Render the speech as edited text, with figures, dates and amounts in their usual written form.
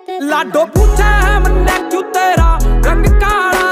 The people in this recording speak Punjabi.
लाडो पूछे है मन्ने क्यों तेरा रंग काला।